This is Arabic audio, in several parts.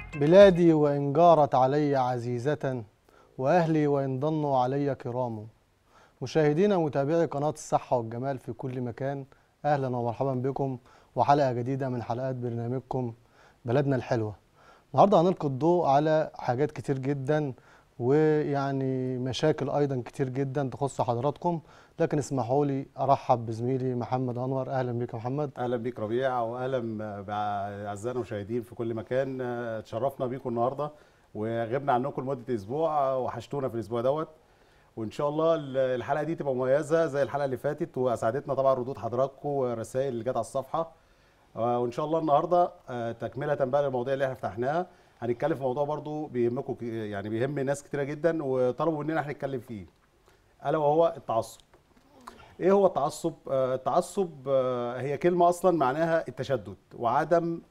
بلادي وإن جارت علي عزيزة، وأهلي وإن ضنوا علي كرام. مشاهدينا ومتابعي قناة الصحة والجمال في كل مكان، أهلا ومرحبا بكم وحلقة جديدة من حلقات برنامجكم بلدنا الحلوة. النهاردة هنلقي الضوء على حاجات كتير جدا، ويعني مشاكل أيضا كتير جدا تخص حضراتكم، لكن اسمحوا لي أرحب بزميلي محمد أنور. أهلا بك يا محمد. اهلا بيك ربيع، واهلا باعزائنا المشاهدين في كل مكان. اتشرفنا بيكم النهارده وغبنا عنكم لمده اسبوع، وحشتونا في الاسبوع دوت. وان شاء الله الحلقه دي تبقى مميزه زي الحلقه اللي فاتت، واسعدتنا طبعا ردود حضراتكم والرسائل اللي جت على الصفحه. وان شاء الله النهارده تكمله بقى للمواضيع اللي احنا فتحناها. هنتكلم في موضوع برضو بيهمكم، يعني بيهم ناس كتيره جدا وطلبوا مننا احنا نتكلم فيه، الا وهو التعصب. ايه هو التعصب؟ التعصب هي كلمة اصلا معناها التشدد وعدم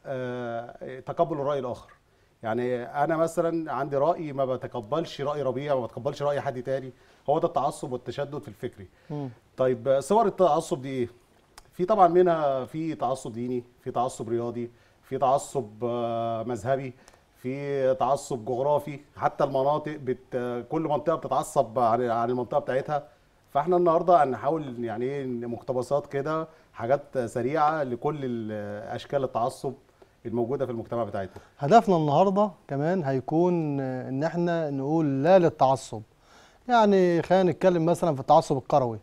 تقبل الرأي الاخر. يعني انا مثلا عندي رأي، ما بتقبلش رأي ربيع، ما بتقبلش رأي حد تاني. هو ده التعصب والتشدد في الفكري. مم. طيب صور التعصب دي ايه؟ في طبعا منها في تعصب ديني، في تعصب رياضي، في تعصب مذهبي، في تعصب جغرافي. حتى المناطق كل منطقة بتتعصب عن المنطقة بتاعتها. فاحنا النهارده هنحاول يعني ايه مقتبسات كده، حاجات سريعه لكل اشكال التعصب الموجوده في المجتمع بتاعتنا. هدفنا النهارده كمان هيكون ان احنا نقول لا للتعصب. يعني خلينا نتكلم مثلا في التعصب الكروي.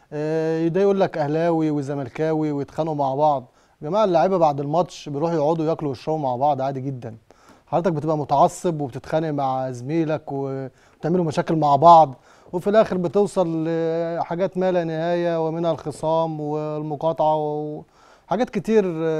ده يقول لك اهلاوي وزملكاوي ويتخانقوا مع بعض. يا جماعه اللعيبه بعد الماتش بيروحوا يقعدوا ياكلوا ويشربوا مع بعض عادي جدا. حضرتك بتبقى متعصب وبتتخانق مع زميلك وبتعملوا مشاكل مع بعض، وفي الاخر بتوصل لحاجات ما لا نهايه، ومنها الخصام والمقاطعه وحاجات كتير.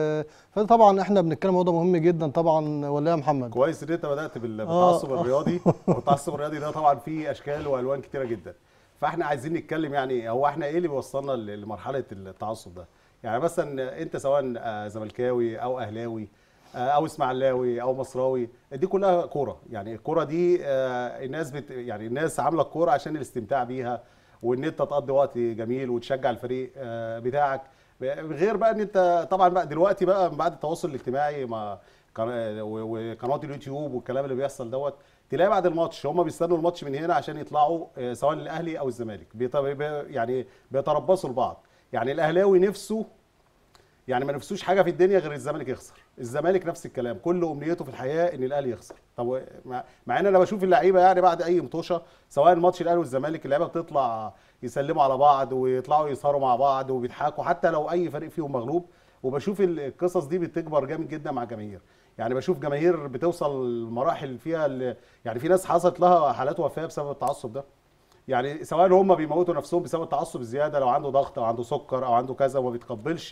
فطبعا احنا بنتكلم موضوع مهم جدا طبعا، ولا يا محمد؟ كويس ان انت بدات اه بالتعصب الرياضي. والتعصب الرياضي ده طبعا فيه اشكال والوان كتيره جدا. فاحنا عايزين نتكلم يعني هو احنا ايه اللي بيوصلنا لمرحله التعصب ده. يعني مثلا انت سواء زملكاوي او اهلاوي او اسماعيلاوي او مصراوي، دي كلها كوره. يعني الكوره دي الناس يعني الناس عامله الكوره عشان الاستمتاع بيها، وان انت تقضي وقت جميل وتشجع الفريق بتاعك. غير بقى ان انت طبعا بقى دلوقتي بقى بعد التواصل الاجتماعي مع وقنوات اليوتيوب والكلام اللي بيحصل دوت، تلاقي بعد الماتش هم بيستنوا الماتش من هنا عشان يطلعوا سواء الاهلي او الزمالك يعني بيتربصوا لبعض. يعني الاهلاوي نفسه، يعني ما نفسوش حاجه في الدنيا غير الزمالك يخسر. الزمالك نفس الكلام، كل امنيته في الحياه ان الاهلي يخسر. طب مع ان انا بشوف اللعيبه يعني بعد اي مطوشه سواء ماتش الاهلي والزمالك، اللعيبه بتطلع يسلموا على بعض ويطلعوا يسهروا مع بعض وبيضحكوا حتى لو اي فريق فيهم مغلوب. وبشوف القصص دي بتكبر جامد جدا مع الجماهير. يعني بشوف جماهير بتوصل لمراحل فيها يعني في ناس حصلت لها حالات وفاه بسبب التعصب ده. يعني سواء هم بيموتوا نفسهم بسبب التعصب الزياده، لو عنده ضغط او عنده سكر او عنده كذا وما بيتقبلش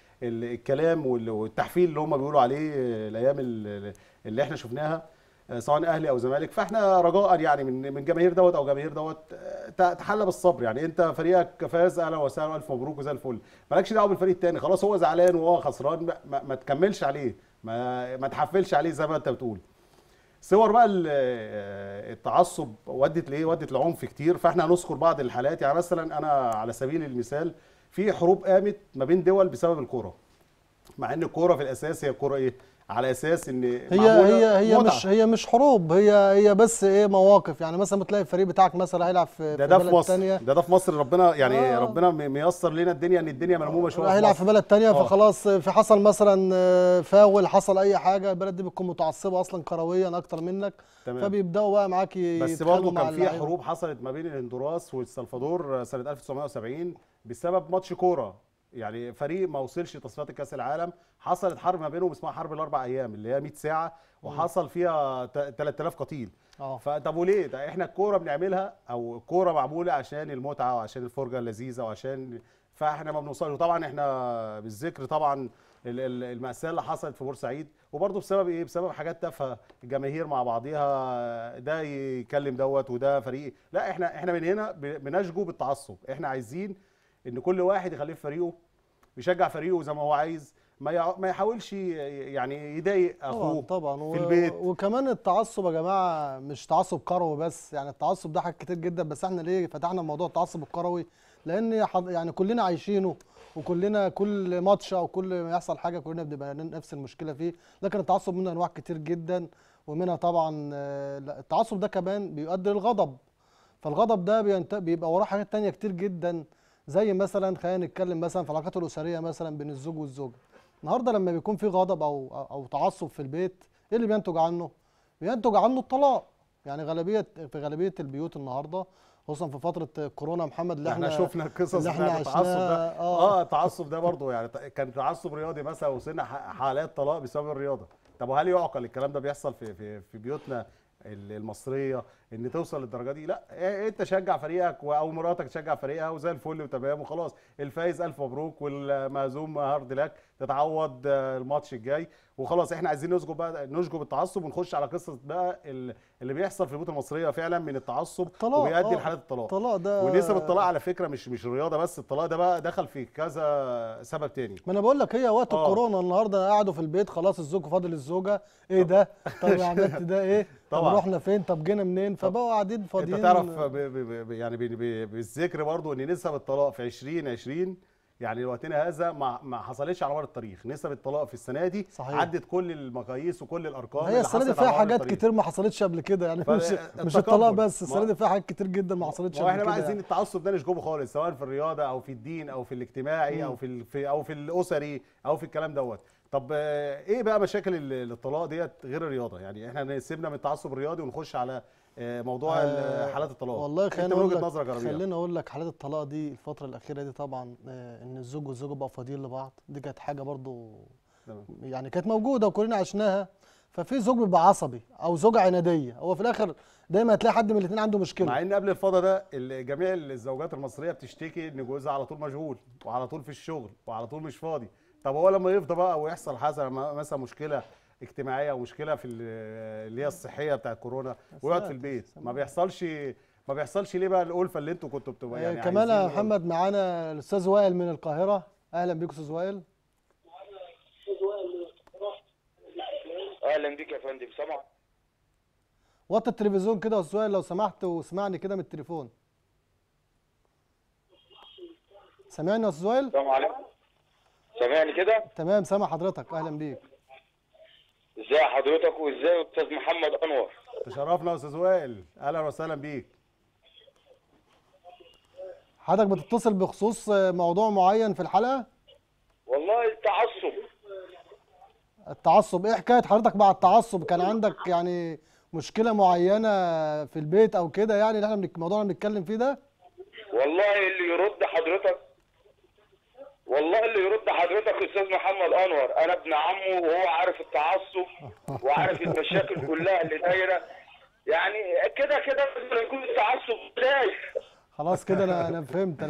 الكلام والتحفيل اللي هم بيقولوا عليه الايام اللي احنا شفناها سواء اهلي او زمالك. فاحنا رجاء يعني من جماهير دوت او جماهير دوت تحلى بالصبر. يعني انت فريقك فاز، اهلا وسهلا والف مبروك وزي الفل، مالكش دعوه بالفريق الثاني. خلاص هو زعلان وهو خسران، ما تكملش عليه، ما تحفلش عليه زي ما انت بتقول. صور بقى التعصب ودت لايه؟ ودت لعنف كتير. فاحنا هنذكر بعض الحالات. يعني مثلا انا على سبيل المثال في حروب قامت ما بين دول بسبب الكوره، مع ان الكوره في الاساس هي كوره ايه؟ على اساس ان هي متعه. مش حروب، هي بس ايه، مواقف. يعني مثلا بتلاقي الفريق بتاعك مثلا هيلعب في ده في بلد مصر، تانية. ده في مصر. ربنا يعني اه ربنا ميسر لنا الدنيا، ان الدنيا ملمومه شويه في هيلعب في مصر. بلد تانية، اه فخلاص في حصل مثلا فاول، حصل اي حاجه، البلد دي بتكون متعصبه اصلا كرويا اكتر منك، تمام. فبيبداوا بقى معاك بس يتخانقوا برضه مع كان في اللعيبه. حروب حصلت ما بين الهندوراس والسلفادور سنة 1970 بسبب ماتش كورة. يعني فريق ما وصلش تصفيات كأس العالم، حصلت حرب ما بينهم اسمها حرب الاربع ايام اللي هي 100 ساعة، مم. وحصل فيها 3000 قتيل. اه فطب وليه؟ ده احنا الكورة بنعملها، او الكورة معمولة عشان المتعة وعشان الفرجة اللذيذة وعشان، فاحنا ما بنوصلش. وطبعا احنا بالذكر طبعا المأساة اللي حصلت في بورسعيد، وبرضه بسبب ايه؟ بسبب حاجات تافهه، الجماهير مع بعضيها، ده يكلم دوت وده فريق. لا احنا من هنا بنشجو بالتعصب. احنا عايزين ان كل واحد يخليه في فريقه، يشجع فريقه زي ما هو عايز، ما يحاولش يعني يضايق طبعا اخوه طبعا في البيت. وكمان التعصب يا جماعه مش تعصب كروي بس. يعني التعصب ده حاجات كتير جدا، بس احنا ليه فتحنا موضوع التعصب الكروي؟ لان يعني كلنا عايشينه وكلنا كل ماتش او كل ما يحصل حاجه كلنا بنبقى نفس المشكله فيه. لكن التعصب منه انواع كتير جدا، ومنها طبعا التعصب ده كمان بيؤدي للغضب. فالغضب ده بيبقى وراه حاجات تانية كتير جدا، زي مثلا خلينا نتكلم مثلا في العلاقات الاسريه مثلا بين الزوج والزوجه. النهارده لما بيكون في غضب او تعصب في البيت، ايه اللي بينتج عنه؟ بينتج عنه الطلاق. يعني في غالبيه البيوت النهارده، خصوصا في فتره كورونا محمد اللي احنا احنا شفنا القصص بتاعت التعصب ده. التعصب ده برضه يعني كان تعصب رياضي مثلا، وصلنا حالات طلاق بسبب الرياضه. طب وهل يعقل الكلام ده بيحصل في بيوتنا المصريه ان توصل للدرجه دي؟ لا، انت شجع فريقك او مراتك تشجع فريقها وزي الفل وتمام وخلاص. الفايز الف مبروك والمهزوم هارد لك، تتعوض الماتش الجاي وخلاص. احنا عايزين نشجب التعصب ونخش على قصه بقى اللي بيحصل في البيوت المصريه فعلا من التعصب وبيؤدي لحالات الطلاق. الطلاق ده ونسب الطلاق على فكره مش الرياضه بس، الطلاق ده بقى دخل في كذا سبب تاني. ما انا بقول لك هي وقت الكورونا النهارده قعدوا في البيت خلاص، الزوج فاضل الزوجه، ايه ده؟ طب عملت ده ايه؟ طب رحنا فين؟ طب جينا منين؟ فبقوا قاعدين فاضيين. انت تعرف يعني بالذكر برضو ان نسب الطلاق في 2020 يعني وقتنا هذا ما حصلتش على مر التاريخ. نسب الطلاق في السنه دي صحيح. عدت كل المقاييس وكل الارقام. هي السنه دي فيها حاجات كتير ما حصلتش قبل كده، يعني مش الطلاق بس، السنه دي فيها حاجات كتير جدا ما حصلتش قبل كده. واحنا بقى عايزين التعصب ده نشجبه خالص، سواء في الرياضه او في الدين او في الاجتماعي او في الاسري او في الكلام دوت. طب ايه بقى مشاكل الطلاق ديت غير الرياضه؟ يعني احنا سيبنا من التعصب الرياضي ونخش على موضوع حالات الطلاق. والله خلينا اقول لك حالات الطلاق دي الفتره الاخيره دي طبعا ان الزوج والزوجه بقوا فاضيين لبعض، دي كانت حاجه برضو يعني كانت موجوده وكلنا عشناها. ففي زوج بيبقى عصبي او زوجه عناديه، هو في الاخر دايما هتلاقي حد من الاثنين عنده مشكله. مع ان قبل الفضا ده جميع الزوجات المصريه بتشتكي ان جوزها على طول مشغول وعلى طول في الشغل وعلى طول مش فاضي. طب هو لما يفضى بقى ويحصل مثلا مشكله اجتماعيه او مشكله في اللي هي الصحيه بتاعت كورونا ويقعد في البيت، ما بيحصلش ليه بقى الالفه اللي انتوا كنتوا بتبقوا يعني كمان يا محمد معانا الاستاذ وائل من القاهره. اهلا بيك استاذ وائل. اهلا بيك يا فندم. سامع؟ وطي التلفزيون كده يا استاذ وائل لو سمحت، واسمعني كده من التليفون. سامعني يا استاذ وائل؟ السلام عليكم. سامعني كده؟ تمام سامع حضرتك، اهلا بيك. ازي حضرتك وازاي استاذ محمد انور؟ تشرفنا يا استاذ وائل، اهلا وسهلا بيك. حضرتك بتتصل بخصوص موضوع معين في الحلقه؟ والله التعصب، ايه حكايه حضرتك مع التعصب؟ كان عندك يعني مشكله معينه في البيت او كده يعني اللي احنا الموضوع اللي بنتكلم فيه ده؟ والله اللي يرد حضرتك استاذ محمد انور، انا ابن عمه وهو عارف التعصب وعارف المشاكل كلها اللي دايره. يعني كده يكون التعصب ازاي؟ خلاص كده انا فهمت.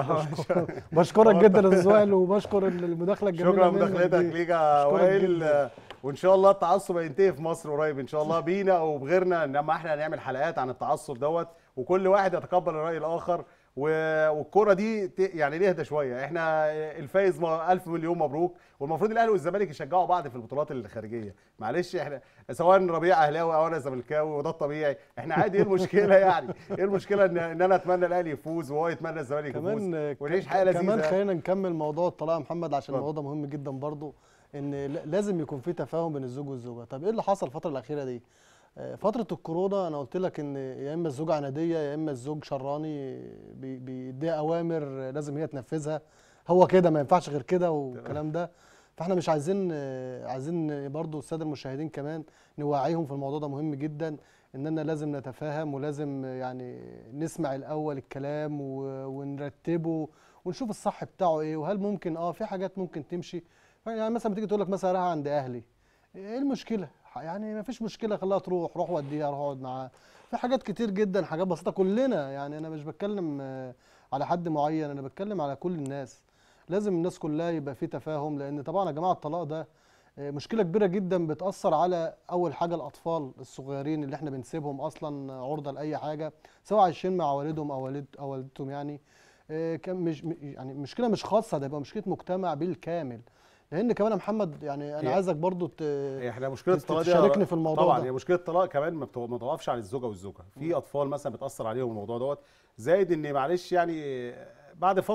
بشكرك جدا يا استاذ وائل، وبشكر المداخله الجميله. شكرا لمداخلتك ليك يا وائل، وان شاء الله التعصب هينتهي في مصر قريب ان شاء الله بينا او بغيرنا، انما احنا هنعمل حلقات عن التعصب دوت وكل واحد يتقبل الراي الاخر. والكوره دي يعني نهدى شويه. احنا الفايز الف مليون مبروك، والمفروض الاهلي والزمالك يشجعوا بعض في البطولات الخارجيه. معلش احنا سواء ربيع اهلاوي او انا زملكاوي وده الطبيعي، احنا عادي. ايه المشكله يعني؟ ايه المشكله ان انا اتمنى الاهلي يفوز وهو يتمنى الزمالك يفوز ونعيش حياه لذيذه؟ كمان خلينا نكمل موضوع الطلاق يا محمد عشان الموضوع ده مهم جدا برضو، ان لازم يكون في تفاهم بين الزوج والزوجه. طب ايه اللي حصل الفتره الاخيره دي؟ فترة الكورونا أنا قلت لك إن يا إما الزوجة عنادية يا إما الزوج شراني بيديها أوامر لازم هي تنفذها، هو كده ما ينفعش غير كده والكلام ده. فإحنا مش عايزين برضو السادة المشاهدين كمان نوعيهم في الموضوع ده، مهم جدا إننا لازم نتفاهم ولازم يعني نسمع الأول الكلام ونرتبه ونشوف الصح بتاعه إيه، وهل ممكن في حاجات ممكن تمشي. يعني مثلا بتيجي تقول لك مثلا رايح عند أهلي، إيه المشكلة؟ يعني ما فيش مشكله، خليها روح وديها، روح اقعد معاها. في حاجات كتير جدا، حاجات بسيطه كلنا، يعني انا مش بتكلم على حد معين، انا بتكلم على كل الناس. لازم الناس كلها يبقى في تفاهم، لان طبعا يا جماعه الطلاق ده مشكله كبيره جدا بتاثر على اول حاجه الاطفال الصغيرين اللي احنا بنسيبهم اصلا عرضه لاي حاجه، سواء عايشين مع والدهم او والدتهم. يعني كان مش يعني مشكله مش خاصه، ده يبقى مشكله مجتمع بالكامل. لان كمان يا محمد يعني انا عايزك برضو احنا مشكله الطلاق دي تشاركني في الموضوع طبعا ده. هي مشكله الطلاق كمان ما بتوقفش على الزوجه في اطفال مثلا بتاثر عليهم الموضوع دوت، زائد ان معلش يعني بعد فتره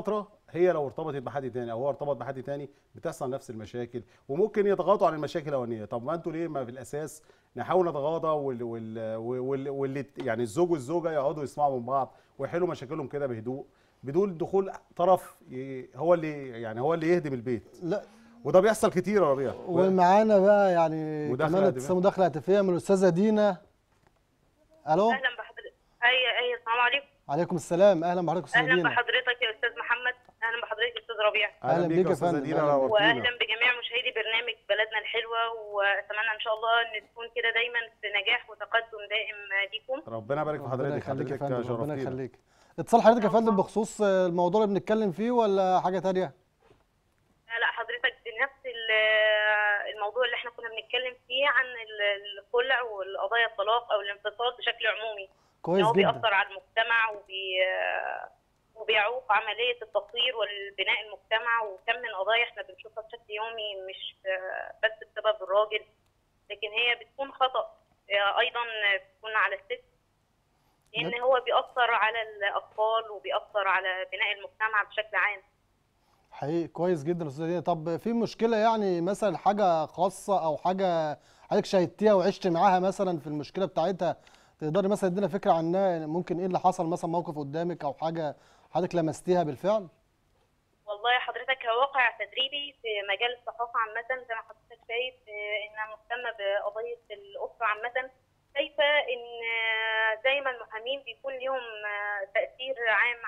هي لو ارتبطت بحد تاني او هو ارتبط بحد تاني بتحصل نفس المشاكل، وممكن يتغاضوا عن المشاكل الاولانيه. طب ما انتوا ليه ما في الاساس نحاول نتغاضى واللي يعني الزوج والزوجه يقعدوا يسمعوا من بعض ويحلوا مشاكلهم كده بهدوء، بدون دخول طرف هو اللي يهدم البيت. لا، وده بيحصل كتير يا ربيع. ومعانا بقى يعني مداخلة كمان هاتفية. مداخله هاتفيه من الاستاذه دينا. الو. اهلا بحضرتك. ايوه السلام عليكم. عليكم السلام، اهلا بحضرتك استاذه اهلا دينا. بحضرتك يا استاذ محمد. اهلا بحضرتك يا استاذ ربيع. أهلا بيك يا استاذه فندم. دينا، أهلا بيك. نورتينا. واهلا بجميع مشاهدي برنامج بلدنا الحلوه، واتمنى ان شاء الله ان تكون كده دايما في نجاح وتقدم دائم ليكم. ربنا يبارك في ربنا حضرتك. يخليك يا حضرتك فندم، ربنا شرفتينا. يخليك. اتصال حضرتك يا فندم بخصوص الموضوع اللي بنتكلم فيه ولا حاجه تانية؟ لا حضرتك بنفس الموضوع اللي احنا كنا بنتكلم فيه عن الخلع والقضايا الطلاق او الانفصال بشكل عمومي. كويس هو جدا. بيأثر على المجتمع وبيعوق عملية التطوير والبناء المجتمع، وكم من قضايا احنا بنشوفها بشكل يومي، مش بس بسبب الراجل، لكن هي بتكون خطأ أيضا بتكون على الست، لأن هو بيأثر على الأطفال وبيأثر على بناء المجتمع بشكل عام. حقيقي كويس جدا استاذه دينا. طب في مشكله يعني مثلا حاجه خاصه او حاجه حضرتك شاهدتيها وعشت معاها مثلا في المشكله بتاعتها، تقدري مثلا تدينا فكره عنها؟ ممكن ايه اللي حصل مثلا، موقف قدامك او حاجه حضرتك لمستيها بالفعل؟ والله حضرتك هو واقع تدريبي في مجال الصحافة عامة، زي ما حضرتك شايف إنها مهتمة بقضية الأسرة عامة. شايفة إن زي ما المحامين بيكون ليهم تأثير عام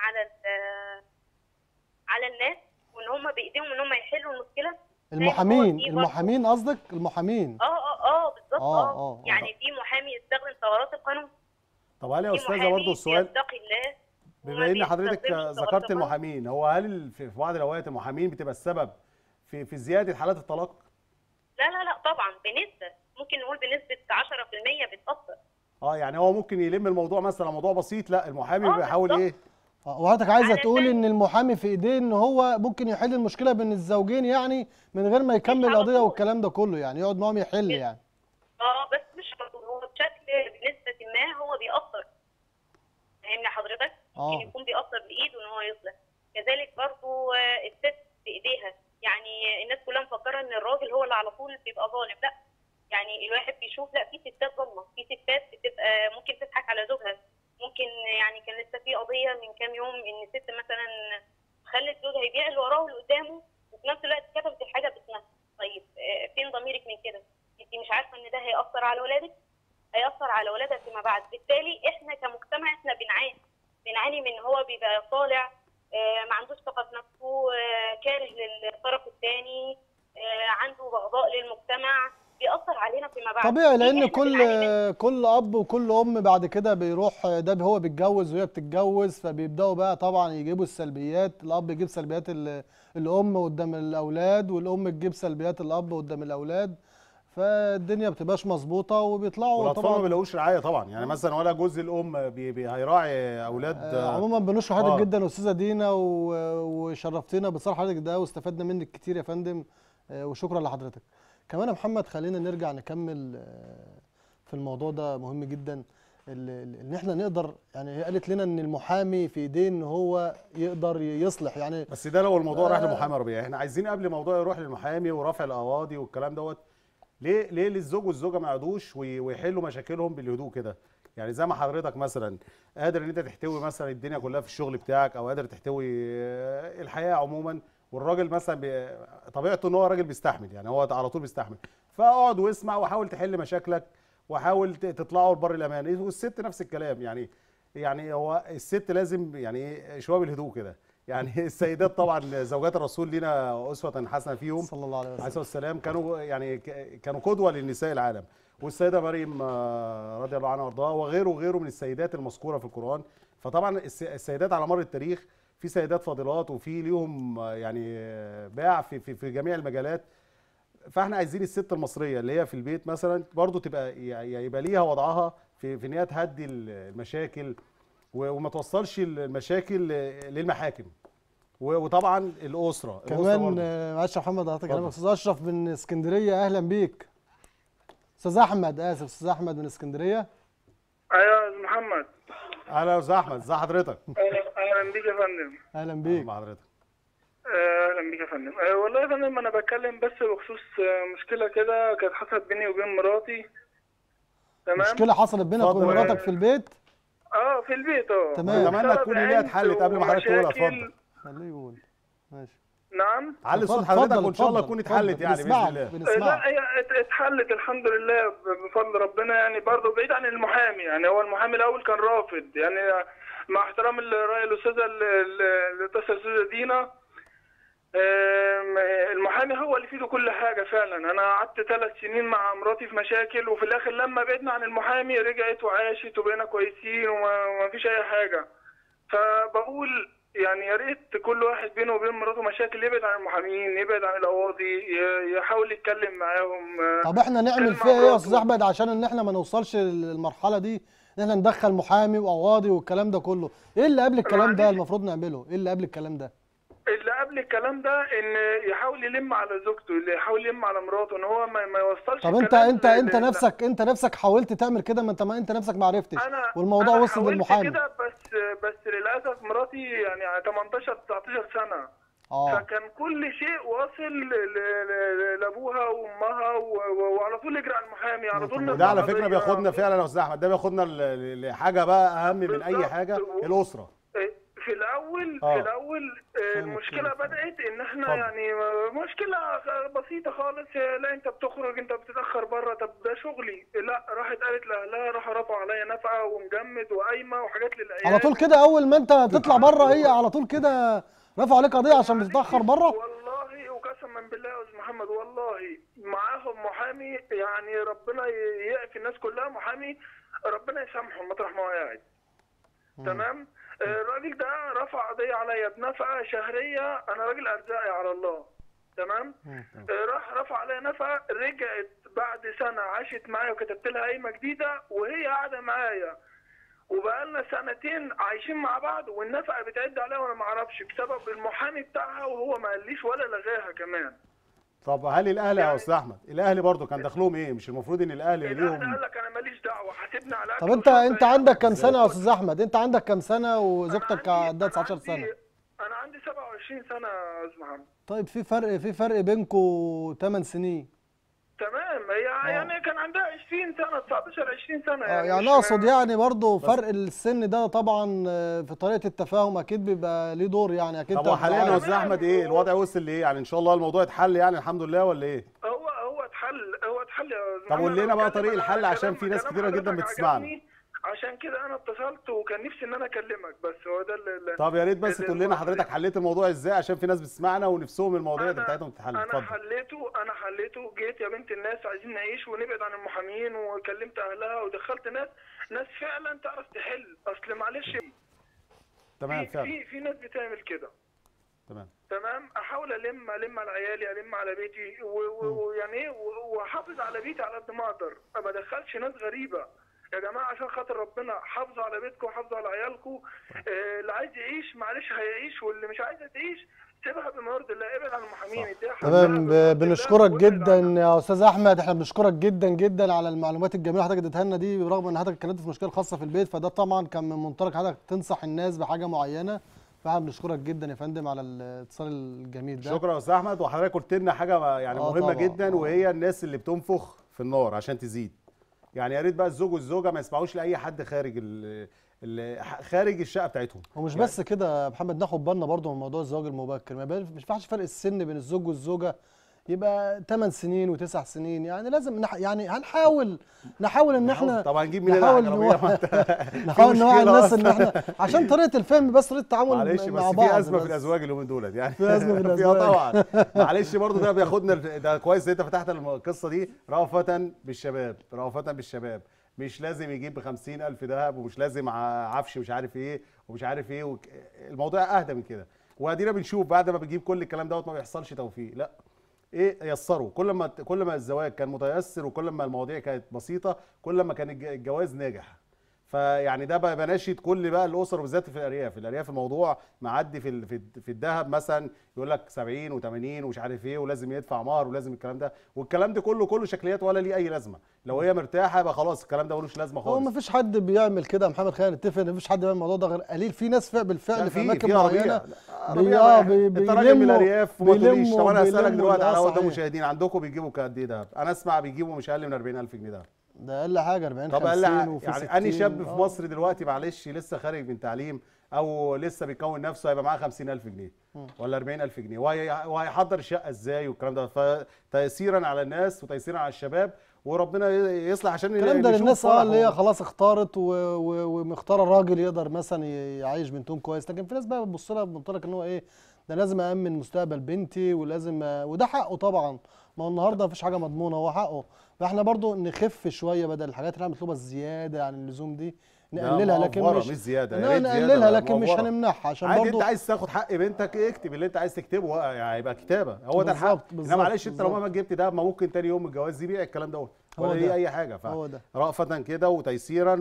على الناس، وإن هم بإيديهم إن هم يحلوا المشكلة. المحامين قصدك؟ المحامين بالظبط. يعني في محامي يستخدم ثغرات القانون. طب هل يا استاذه برضه السؤال، يتقي الله، بما ان حضرتك ذكرت المحامين، هو هل في بعض الاوقات المحامين بتبقى السبب في زياده حالات الطلاق؟ لا طبعا بنسبه، ممكن نقول بنسبه 10% بتاثر. يعني هو ممكن يلم الموضوع مثلا موضوع بسيط، لا المحامي بيحاول ايه؟ وحضرتك عايزه تقولي ان المحامي في ايديه ان هو ممكن يحل المشكله بين الزوجين، يعني من غير ما يكمل القضيه والكلام ده كله، يعني يقعد معاهم يحل يعني. بس مش هو بشكل بنسبه ما هو بيأثر. فاهمني حضرتك؟ ممكن يكون بيأثر بايده ان هو يصلح. كذلك برضو الست بايديها، يعني الناس كلها مفكره ان الراجل هو اللي على طول بيبقى ظالم، لا. يعني الواحد بيشوف لا، في ستات ظالمه، في ستات بتبقى ممكن تضحك على زوجها. ممكن يعني كان لسه في قضيه من كام يوم ان ست مثلا خلت زوجها يبيع اللي وراه واللي قدامه، وفي نفس الوقت كتبت الحاجه باسمها. طيب فين ضميرك من كده؟ انت مش عارفه ان ده هيأثر على ولادك؟ هيأثر على ولادها فيما بعد. بالتالي احنا كمجتمع احنا بنعاني من هو بيبقى طالع ما عندوش ثقه في نفسه، كاره للطرف الثاني، عنده بغضاء للمجتمع، بيأثر علينا فيما بعد. طبيعي، لان كل اب وكل ام بعد كده بيروح ده هو بيتجوز وهي بتتجوز، فبيبداوا بقى طبعا يجيبوا السلبيات. الاب يجيب سلبيات الام قدام الاولاد، والام تجيب سلبيات الاب قدام الاولاد، فالدنيا ما بتبقاش مظبوطه وبيطلعوا والاطفال طبعا ما بيلاقوش رعايه طبعا. يعني مثلا ولا جوز الام هيراعي اولاد. عموما بنشكر حضرتك جدا استاذه دينا، وشرفتينا بصراحه حضرتك ده، واستفدنا منك كتير يا فندم، وشكرا لحضرتك. كمان يا محمد خلينا نرجع نكمل في الموضوع ده مهم جدا، ان احنا نقدر، يعني هي قالت لنا ان المحامي في ايديه ان هو يقدر يصلح يعني. بس ده لو الموضوع راح لمحامي ربيع، احنا عايزين قبل الموضوع يروح للمحامي ورفع القواضي والكلام دوت، ليه للزوج والزوجه ما يقعدوش ويحلوا مشاكلهم بالهدوء كده؟ يعني زي ما حضرتك مثلا قادر ان انت تحتوي مثلا الدنيا كلها في الشغل بتاعك، او قادر تحتوي الحياه عموما، والراجل مثلا طبيعته ان هو راجل بيستحمل، يعني هو على طول بيستحمل، فاقعد واسمع وحاول تحل مشاكلك وحاول تطلعوا لبر الامان. والست نفس الكلام، يعني هو الست لازم يعني شويه بالهدوء كده. يعني السيدات طبعا زوجات الرسول لينا اسوه حسنه فيهم صلى الله عليه وسلم، والسلام، كانوا قدوه للنساء العالم. والسيده مريم رضي الله عنها وارضاها، وغيره من السيدات المذكوره في القران. فطبعا السيدات على مر التاريخ في سيدات فاضلات، وفي ليهم يعني باع في جميع المجالات. فاحنا عايزين الست المصريه اللي هي في البيت مثلا برضو يبقى ليها وضعها في ان هي تهدي المشاكل وما توصلش المشاكل للمحاكم. وطبعا الاسره كمان. معلش يا محمد حضرتك، انا استاذ اشرف من اسكندريه، اهلا بيك. استاذ احمد، استاذ احمد من اسكندريه. ايوه يا محمد. اهلا يا استاذ احمد، ازي حضرتك؟ اهلا بيك يا فندم. اهلا بيك. مع حضرتك. اهلا بيك يا فندم. والله يا فندم انا بتكلم بس بخصوص مشكله كده كانت حصلت بيني وبين مراتي. تمام. مشكله حصلت بينك اتفضل. ومراتك في البيت؟ في البيت. تمام. اتمنى تكون هي اتحلت قبل ما حضرتك تقولها. اتفضل. خليه يقول. ماشي. نعم. علي صوت اتفضل، حضرتك وان شاء الله اتفضل، تكون اتحلت يعني باذن الله. لا بنسمعك. هي اتحلت الحمد لله بفضل ربنا، يعني برضه بعيد عن المحامي. يعني هو المحامي الاول كان رافض، يعني مع احترام الراي الاستاذه اللي اتصل الاستاذه دينا، المحامي هو اللي في ايده كل حاجه فعلا. انا قعدت 3 سنين مع مراتي في مشاكل، وفي الاخر لما بعدنا عن المحامي رجعت وعاشت وبقينا كويسين وما فيش اي حاجه. فبقول يعني يا ريت كل واحد بينه وبين مراته مشاكل يبعد عن المحامين، يبعد عن القواضي، يحاول يتكلم معاهم. طب احنا نعمل فيها ايه يا استاذ احمد عشان ان احنا ما نوصلش للمرحله دي ان احنا ندخل محامي وقواضي والكلام ده كله؟ ايه اللي قبل الكلام ده المفروض نعمله؟ ايه اللي قبل الكلام ده؟ اللي قبل الكلام ده ان يحاول يلم على زوجته، اللي يحاول يلم على مراته، ان هو ما يوصلش. طب انت نفسك حاولت تعمل كده؟ ما انت نفسك ما عرفتش والموضوع وصل للمحامي. كده بس للاسف مراتي يعني 18 19 سنه. فكان كل شيء واصل لابوها وامها وعلى طول يجري على المحامي على طول. وده على فكره بياخدنا فعلا يا استاذ احمد، ده بياخدنا لحاجه بقى اهم من اي حاجه، الاسره. في الاول المشكله بدات ان احنا فضل. يعني مشكله بسيطه خالص. لا انت بتخرج، انت بتتاخر بره، طب ده شغلي. لا راحت قالت لاهلها، راحوا رفعوا عليا نفقه ومجمد وقايمه وحاجات للعيال على طول كده. اول ما انت تطلع بره هي على طول كده رفعوا عليك قضيه عشان بتتاخر بره. والله وقسما بالله يا استاذ محمد، والله معاهم محامي، يعني ربنا يعفي الناس كلها. محامي ربنا يسامحه مطرح ما هو قاعد. تمام. الراجل ده رفع قضيه عليا بنفقه شهريه، انا راجل ارزاقي على الله. تمام. راح رفع عليا نفقه، رجعت بعد سنه عاشت معايا وكتبت لها قايمه جديده وهي قاعده معايا، وبقالنا 2 سنين عايشين مع بعض والنفقه بتعد عليها وانا ما اعرفش بسبب المحامي بتاعها، وهو ما قاليش ولا لغاها كمان. طب هل الاهلي يا استاذ احمد، الاهلي برضو كان دخلهم ايه؟ مش المفروض ان الاهلي ليهم؟ قال لك انا ماليش دعوه، حاسبني على طب انت عندك كام سنه يا استاذ احمد؟ انت عندك كام سنه وزوجتك عندها 19 سنه؟ انا عندي 27 سنه يا استاذ محمد. طيب في فرق بينكم 8 سنين. تمام. هي يعني كان عندها 20 سنه 19 20 سنه يعني اقصد يعني برضه فرق السن ده طبعا في طريقه التفاهم اكيد بيبقى ليه دور يعني اكيد. طب حاليا يا استاذ احمد ايه الوضع؟ وصل لايه يعني؟ ان شاء الله الموضوع اتحل يعني الحمد لله ولا ايه؟ هو اتحل يا طب قول لنا بقى طريق الحل عشان في ناس كتيره جدا بتسمعنا. عشان كده انا اتصلت وكان نفسي ان انا اكلمك، بس هو ده اللي طب يا ريت بس تقول لنا حضرتك حليت الموضوع ازاي عشان في ناس بتسمعنا ونفسهم المواضيع بتاعتهم تتحل. اتفضل. انا حليته. جيت يا بنت الناس عايزين نعيش ونبعد عن المحامين، وكلمت اهلها ودخلت ناس فعلا تعرف تحل. اصل معلش تمام فعلا في ناس بتعمل كده. تمام. احاول الم على عيالي، الم على بيتي، ويعني ايه واحافظ على بيتي على قد ما اقدر، ما ادخلش ناس غريبه. يا جماعه عشان خاطر ربنا حافظوا على بيتكم وحافظوا على عيالكم. اللي عايز يعيش معلش هيعيش، واللي مش عايزه تعيش سيبها بما يرضي الله، ابعد عن المحامين. تمام. بنشكرك جدا يا استاذ احمد، احنا بنشكرك جدا جدا على المعلومات الجميله حضرتك اديتها لنا دي، برغم ان حضرتك اتكلمت في مشكله خاصه في البيت، فده طبعا كان من منطلق حضرتك تنصح الناس بحاجه معينه، فاحنا بنشكرك جدا يا فندم على الاتصال الجميل ده. شكرا يا استاذ احمد. وحضرتك قلت لنا حاجه يعني مهمه جدا، وهي الناس اللي بتنفخ في النار عشان تزيد. يعني يا ريت بقى الزوج والزوجه ما يسمعوش لاي حد خارج الشقه بتاعتهم. ومش يعني بس كده يا محمد، ناخد بالنا برضه من موضوع الزواج المبكر. ما ينفعش فرق السن بين الزوج والزوجه يبقى 8 سنين و9 سنين. يعني لازم يعني نحاول ان احنا طبعا نجيب منين نحاول نوعي الناس ان احنا عشان طريقه الفهم بس طريقه التعامل مع بعض. في ازمه في الازواج اليومين دولت يعني. في ازمه في الازواج طبعا. معلش برضه ده بياخدنا. ده كويس ان انت فتحت القصه دي. رأفة بالشباب مش لازم يجيب ب50,000 ذهب، ومش لازم عفش مش عارف ايه ومش عارف ايه الموضوع اهدى من كده. وادينا بنشوف بعد ما بتجيب كل الكلام دوت ما بيحصلش توفيق. لا يسروا. كل ما الزواج كان متيسر وكل ما المواضيع كانت بسيطه كل ما كان الجواز ناجح. فيعني ده بناشد كل بقى الاسر بالذات في الارياف. الموضوع معدي في الذهب مثلا يقول لك 70 و80 ومش عارف ايه، ولازم يدفع مهر ولازم الكلام ده، والكلام ده كله شكليات ولا ليه اي لازمه. لو هي مرتاحه يبقى خلاص الكلام ده ملوش لازمه خالص. هو ما فيش حد بيعمل كده يا محمد، خلينا نتفق ان ما فيش حد بيعمل الموضوع ده غير قليل. في ناس بالفعل في اماكن معينه انت راجل من الارياف وما تقوليش. طب انا هسالك دلوقتي على قدام المشاهدين، عندكم بيجيبوا قد ايه دهب؟ انا اسمع بيجيبوا مش اقل من 40,000 جنيه دهب. ده اقل حاجه 40 طب 50 وفي يعني 60. اني شاب في مصر دلوقتي معلش لسه خارج من تعليم او لسه بيكون نفسه هيبقى معاه 50,000 جنيه ولا 40,000 جنيه، وهيحضر الشقه ازاي والكلام ده؟ فتيسيرا على الناس وتيسيرا على الشباب، وربنا يصلح عشان الكلام ده للناس اللي هي خلاص اختارت ومختاره راجل يقدر مثلا يعيش بنتهم كويس. لكن في ناس بقى بتبص لها بمنطلق ان هو ايه، ده لازم أأمن مستقبل بنتي ولازم وده حقه طبعا. ما هو النهارده مفيش حاجه مضمونه، هو حقه. فاحنا برضو نخف شويه بدل الحاجات اللي احنا بنطلبها الزياده عن اللزوم دي، نقللها لكن مش زياده. نقللها لكن مش هنمنعها عشان عادي. برضو انت عايز تاخد حق بنتك اكتب اللي انت عايز تكتبه، يعني هيبقى كتابه، هو ده الحق. انما معلش انت لو ما جبت ده ما ممكن تاني يوم الجواز يبيع الكلام دوت ولا ليه اي حاجه. رأفة كده وتيسيرا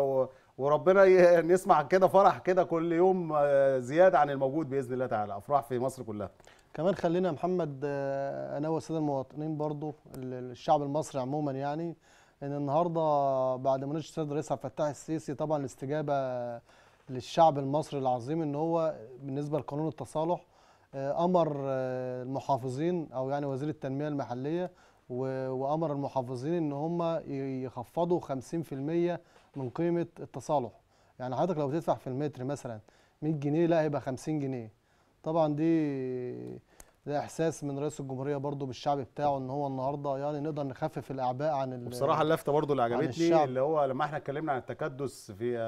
وربنا نسمع كده فرح كده كل يوم زياده عن الموجود باذن الله تعالى، افراح في مصر كلها. كمان خلينا يا محمد انا والساده المواطنين برضو الشعب المصري عموما يعني، ان النهارده بعد ما نشر السيد الرئيس عبد الفتاح السيسي طبعا الاستجابه للشعب المصري العظيم ان هو بالنسبه لقانون التصالح امر المحافظين او يعني وزير التنميه المحليه وامر المحافظين ان هم يخفضوا 50% من قيمه التصالح. يعني حضرتك لو بتدفع في المتر مثلا 100 جنيه لا هيبقى 50 جنيه. طبعا ده احساس من رئيس الجمهوريه برضو بالشعب بتاعه ان هو النهارده يعني نقدر نخفف الاعباء عن بصراحه اللفته برضو اللي عجبتني اللي هو لما احنا اتكلمنا عن التكدس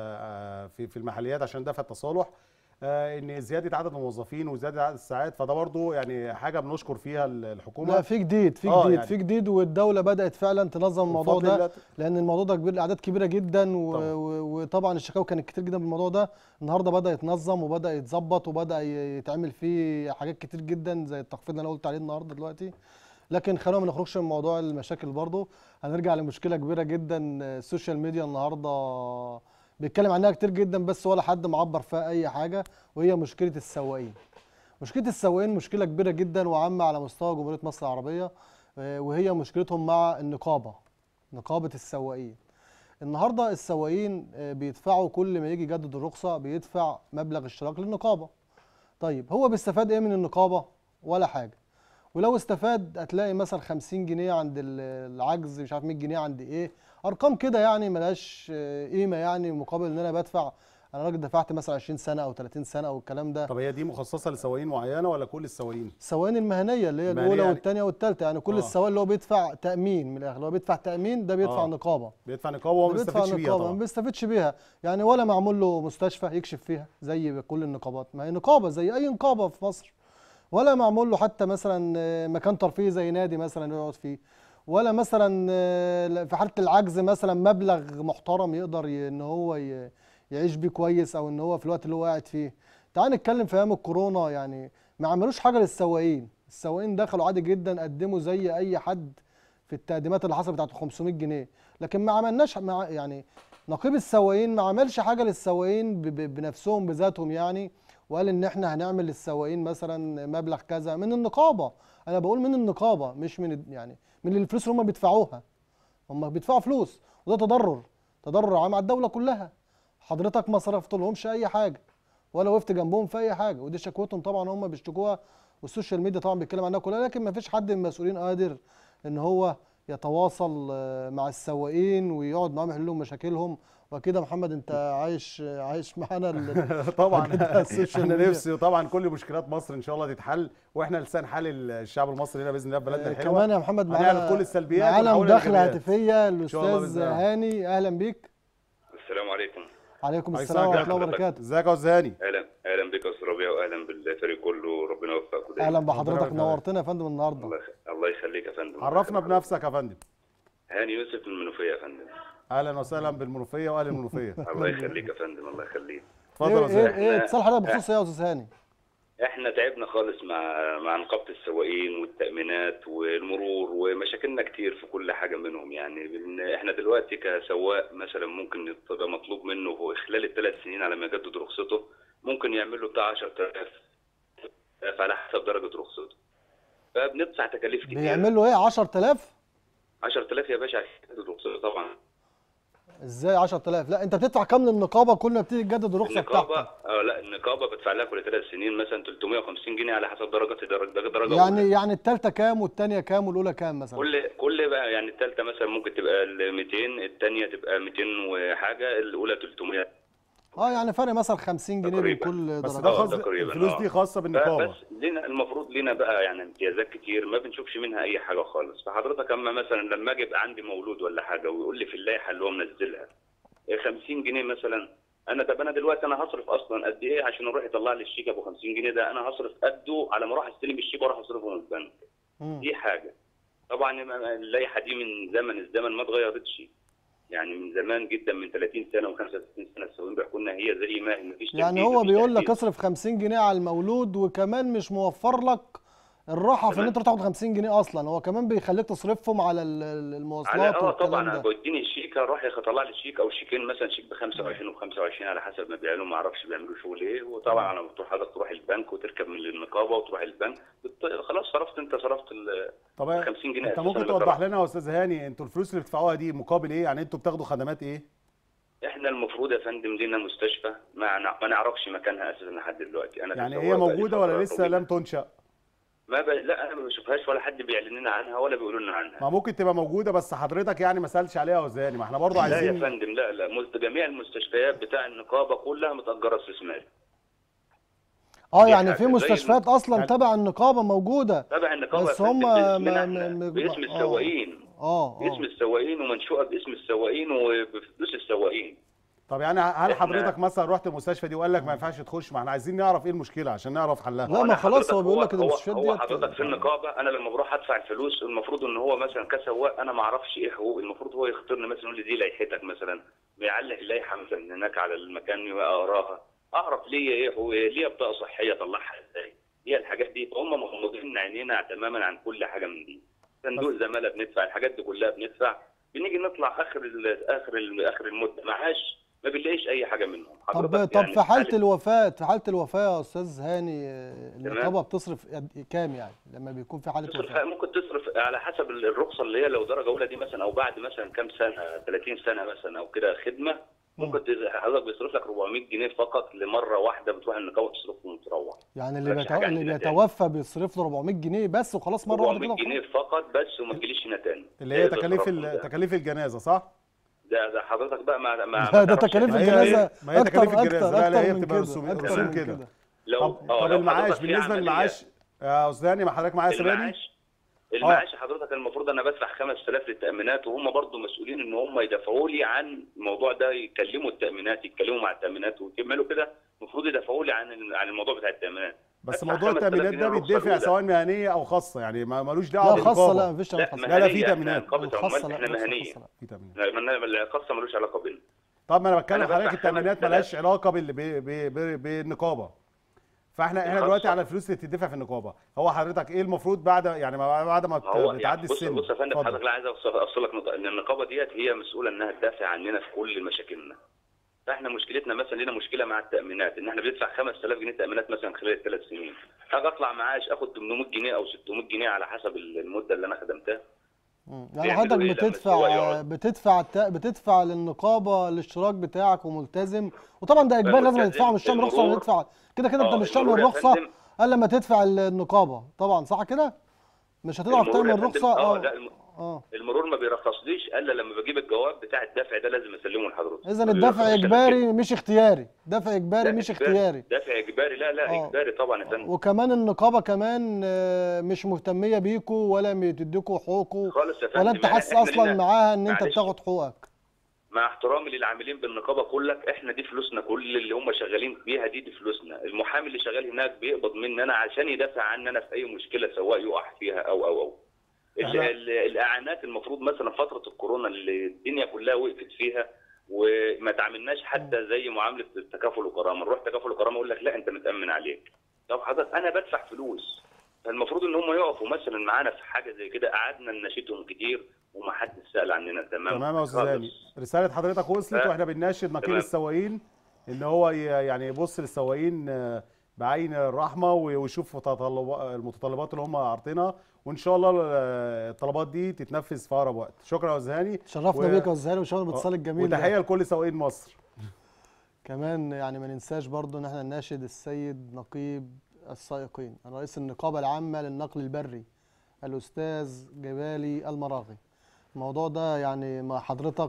في المحليات عشان دفع التصالح، ان زياده عدد الموظفين وزياده عدد الساعات، فده برضو يعني حاجه بنشكر فيها الحكومه. لا في جديد يعني في جديد والدوله بدات فعلا تنظم الموضوع ده، لان الموضوع ده كبير، الاعداد كبيره جدا وطبعا الشكاوى كانت كتير جدا بالموضوع ده. النهارده بدا يتنظم وبدا يتظبط وبدا يتعمل فيه حاجات كتير جدا زي التخفيض اللي انا قلت عليه النهارده دلوقتي. لكن خلونا ما نخرجش من موضوع المشاكل برضو، هنرجع لمشكله كبيره جدا السوشيال ميديا النهارده بيتكلم عنها كتير جدا بس ولا حد معبر فيها اي حاجه، وهي مشكله السواقين. مشكله السواقين مشكله كبيره جدا وعامه على مستوى جمهوريه مصر العربيه، وهي مشكلتهم مع نقابه السواقين. النهارده السواقين بيدفعوا كل ما يجي يجدد الرخصه بيدفع مبلغ اشتراك للنقابه. طيب هو بيستفاد ايه من النقابه؟ ولا حاجه. ولو استفاد هتلاقي مثلا 50 جنيه عند العجز، مش عارف 100 جنيه عند ايه، ارقام كده يعني ملهاش قيمه يعني مقابل ان انا بدفع. انا راجل دفعت مثلا 20 سنه او 30 سنه او الكلام ده. طب هي دي مخصصه لسواقين معينه ولا كل السواقين؟ السواقين المهنيه اللي هي الاولى يعني والثانيه والثالثه، يعني كل السواق اللي هو بيدفع تامين من الاخر، اللي هو بيدفع تامين ده بيدفع نقابه. بيدفع نقابه وما بيستفادش بيها طبعا. ما بيستفادش بيها يعني، ولا معمول له مستشفى يكشف فيها زي كل النقابات، ما هي نقابه زي اي نقابه في مصر. ولا معمول له حتى مثلا مكان ترفيهي زي نادي مثلا يقعد فيه، ولا مثلا في حاله العجز مثلا مبلغ محترم يقدر ان هو يعيش بيه كويس او ان هو في الوقت اللي هو قاعد فيه. تعال نتكلم في ايام الكورونا يعني ما عملوش حاجه للسواقين. السواقين دخلوا عادي جدا قدموا زي اي حد في التقديمات اللي حصلت بتاعت 500 جنيه، لكن ما عملناش يعني نقيب السواقين ما عملش حاجه للسواقين بنفسهم بذاتهم يعني، وقال ان احنا هنعمل للسواقين مثلا مبلغ كذا من النقابه. انا بقول من النقابه مش من يعني من الفلوس اللي هم بيدفعوها. هم بيدفعوا فلوس وده تضرر عام على الدوله كلها. حضرتك ما صرفتلهمش اي حاجه ولا وقفت جنبهم في اي حاجه، ودي شكوتهم طبعا هم بيشتكوها والسوشيال ميديا طبعا بيتكلم عنها كلها، لكن ما فيش حد من المسؤولين قادر ان هو يتواصل مع السواقين ويقعد معاهم يحل لهم مشاكلهم. وكده محمد انت عايش معانا طبعا انا نفسي وطبعا كل مشكلات مصر ان شاء الله تتحل، واحنا لسان حال الشعب المصري هنا باذن الله في بلدنا الحلوه. كمان يا محمد معانا كل السلبيات معانا مداخله هاتفيه الاستاذ هاني. اهلا بيك. السلام عليكم. عليكم السلام ورحمه الله وبركاته. ازيك يا استاذ هاني؟ اهلا بك يا استاذ ربيع واهلا بالفريق كله، ربنا يوفقكم. اهلا بحضرتك، نورتنا يا فندم النهارده. الله يخليك يا فندم. عرفنا بنفسك يا فندم. هاني يوسف من المنوفيه يا فندم. اهلا وسهلا بالمنوفيه واهل المنوفيه. الله يخليك يا فندم، الله يخليك. اتفضل يا استاذ. ايه اتصال حضرتك بخصوص ايه يا استاذ هاني؟ احنا تعبنا خالص مع نقابه السواقين والتامينات والمرور، ومشاكلنا كتير في كل حاجه منهم. يعني احنا دلوقتي كسواق مثلا ممكن يبقى مطلوب منه هو خلال ال3 سنين على ما يجدد رخصته ممكن يعمل له بتاع 10,000 على حسب درجه رخصته، فبندفع تكاليف كتير. بيعمل له ايه 10,000؟ 10,000 يا باشا عشان يجدد رخصته طبعا. ازاي 10,000؟ لا انت بتدفع كام للنقابه كل ما بتيجي تجدد الرخصه النقابه بتاعتك؟ لا النقابه بدفع لها كل 3 سنين مثلا 350 جنيه على حسب درجه يعني الثالثه كام والثانيه كام والاولى كام مثلا؟ كل بقى يعني الثالثه مثلا ممكن تبقى ال 200، الثانيه تبقى 200 وحاجه، الاولى 300. يعني فرق مثلا 50 جنيه بين تقريباً. كل بس درجه. ده خاص، تقريباً، الفلوس دي خاصه بالنقابه. بس لنا المفروض لنا بقى يعني امتيازات كتير ما بنشوفش منها اي حاجه خالص. فحضرتك اما مثلا لما اجي يبقى عندي مولود ولا حاجه ويقول لي في اللائحه اللي هو منزلها 50 جنيه مثلا، طب انا دلوقتي انا هصرف اصلا قد ايه عشان اروح يطلع لي الشيك ابو 50 جنيه ده؟ انا هصرف قده على ما اروح استلم الشيك واروح اصرفه من البنك. دي حاجه. طبعا اللائحه دي من زمن الزمن ما اتغيرتش، يعني من زمان جدا، من 30 سنه و35 سنه السواقين بيحكوا لنا هي زي ما هي، مفيش يعني هو بيقول لك اصرف 50 جنيه على المولود، وكمان مش موفر لك الراحه في ان انت تاخد 50 جنيه اصلا، هو كمان بيخليك تصرفهم على المواصلات والكلام طبعا ده. بيديني الشيك اروح يطلع لي الشيك او شيكين مثلا، شيك ب 25 و 25 على حسب ما بيعملوا، ما اعرفش بيعملوا شغل ايه. وطبعا على ما تروح حضرتك تروح البنك وتركب من النقابه وتروح البنك خلاص صرفت ال طب 50 جنيه. انت ممكن توضح لنا يا استاذ هاني انتوا الفلوس اللي بتدفعوها دي مقابل ايه؟ يعني انتوا بتاخدوا خدمات ايه؟ احنا المفروض يا فندم لينا مستشفى ما نعرفش مكانها اساسا لحد دلوقتي. انا يعني هي موجوده ولا لسه لم تنشأ؟ لا انا ما بشوفهاش ولا حد بيعلن لنا عنها ولا بيقولوا لنا عنها. ما ممكن تبقى موجوده بس حضرتك يعني ما سالتش عليها يا استاذ هاني، ما احنا برضه عايزين. لا يا فندم، لا جميع المستشفيات بتاع النقابه كلها متأجره استثماري. يعني في مستشفيات اصلا تبع النقابه موجوده، تبع النقابه بس هم باسم السواقين. باسم السواقين ومنشوئه باسم السواقين وبفلوس السواقين. طب يعني هل حضرتك مثلا رحت المستشفى دي وقال لك ما ينفعش تخش؟ ما احنا عايزين نعرف ايه المشكله عشان نعرف حلها. لا ما خلاص هو بيقول لك المستشفيات دي. هو حضرتك في النقابه انا لما بروح ادفع الفلوس المفروض ان هو مثلا كسواق انا ما اعرفش ايه حقوقي، المفروض هو يختارني مثلا يقول لي دي لائحتك مثلا، بيعلق اللائحه مثلا هناك على المكان واقراها اعرف ليا ايه حقوقي، ليا بطاقه صحيه اطلعها ازاي، هي الحاجات دي. فهم مغمضين عينينا تماما عن كل حاجه من دي. صندوق زماله بندفع، الحاجات دي كلها بندفع، بنيجي نطلع اخر المده معاش ما بنلاقيش اي حاجه منهم. طب يعني في حاله الوفاه يا استاذ هاني النقابه بتصرف كام يعني لما بيكون في حاله وفاه؟ ممكن تصرف على حسب الرخصه اللي هي لو درجه اولى دي مثلا، او بعد مثلا كام سنه 30 سنه مثلا او كده خدمه، ممكن حضرتك بيصرف لك 400 جنيه فقط لمره واحده بتروح النقابه تصرفهم وتروح. يعني اللي بيتوفى بيصرف له 400 جنيه بس وخلاص مره واحده كده؟ 400 جنيه فقط بس وما تجيليش هنا تاني. اللي هي تكاليف الجنازه صح؟ ده حضرتك بقى ده تكاليف الجنازه. ما هي تكاليف الجنازه. لا هي بتبقى رسوم كده. طب المعاش بالنسبه للمعاش يا استاذ هاني، ما حضرتك معايا سامعني؟ المعاش حضرتك المفروض انا بدفع 5000 للتامينات، وهم برضو مسؤولين ان هم يدفعوا لي عن الموضوع ده، يكلموا التامينات، يتكلموا مع التامينات ويكملوا كده، المفروض يدفعوا لي عن الموضوع بتاع التامينات. بس موضوع التامينات ده بيدفع سواء مهنيه او خاصه، يعني مالوش دعوه بالنقابه. لا خاصه، لا مفيش خاصه. لا في تامينات خاصه. احنا مهنيه في تامينات. الخاصه ملوش علاقه بينا. طب ما انا بتكلم حضرتك التامينات مالهاش علاقه بالنقابه. فاحنا دلوقتي على الفلوس اللي بتدفع في النقابه، هو حضرتك ايه المفروض بعد ما بتعدي السن؟ بص يا فندم حضرتك، لا عايز اوصل لك نقطه، ان النقابه ديت هي مسؤوله انها تدافع عننا في كل مشاكلنا. فاحنا مشكلتنا مثلا لنا مشكله مع التامينات، ان احنا بندفع 5000 جنيه تامينات مثلا خلال ال3 سنين، هاجي اطلع معاش اخد 800 جنيه او 600 جنيه على حسب المده اللي انا خدمتها. يعني حضرتك بتدفع للنقابه الاشتراك بتاعك وملتزم، وطبعا ده اجباري لازم تدفعه، مش شامل رخصه ولا تدفع كده انت مش شامل الرخصه الا لما تدفع النقابه طبعا، صح كده؟ مش هتعرف تعمل رخصه. المرور ما بيرخصليش الا لما بجيب الجواب بتاع الدفع ده لازم اسلمه لحضرتك. اذا الدفع اجباري مش اختياري، دفع اجباري مش اختياري. دفع اجباري، لا اجباري طبعا يا فندم. وكمان النقابه كمان مش مهتميه بيكوا ولا بتديكوا حقوقكم خالص يا فندم، ولا انت حاسس اصلا معاها ان انت بتاخد حقوقك. مع احترامي للعاملين بالنقابه كلك، احنا دي فلوسنا، كل اللي هم شغالين بيها دي فلوسنا. المحامي اللي شغال هناك بيقبض مني انا عشان يدافع عني انا في اي مشكله سواء يقع فيها او الاعانات المفروض مثلا فتره الكورونا اللي الدنيا كلها وقفت فيها وما تعاملناش حتى زي معامله التكافل وكرامه، نروح تكافل وكرامه يقول لك لا انت متامن عليك. طب حضرتك انا بدفع فلوس، فالمفروض ان هم يقفوا مثلا معانا في حاجه زي كده. قعدنا نناشدهم كتير وما حدش سال عننا. تمام يا استاذ هاني، رساله حضرتك وصلت، واحنا بنناشد نقيب السواقين ان هو يعني يبص للسواقين بعين الرحمه ويشوف المتطلبات اللي هم عارضينها، وان شاء الله الطلبات دي تتنفذ في اقرب وقت. شكرا يا استاذ هاني، شرفنا بيك يا استاذ هاني وشكرا بالاتصال الجميل وتحيه لكل سواقين مصر. كمان يعني ما ننساش برضو ان احنا نناشد السيد نقيب السائقين رئيس النقابه العامه للنقل البري الاستاذ جبالي المراغي. الموضوع ده يعني مع حضرتك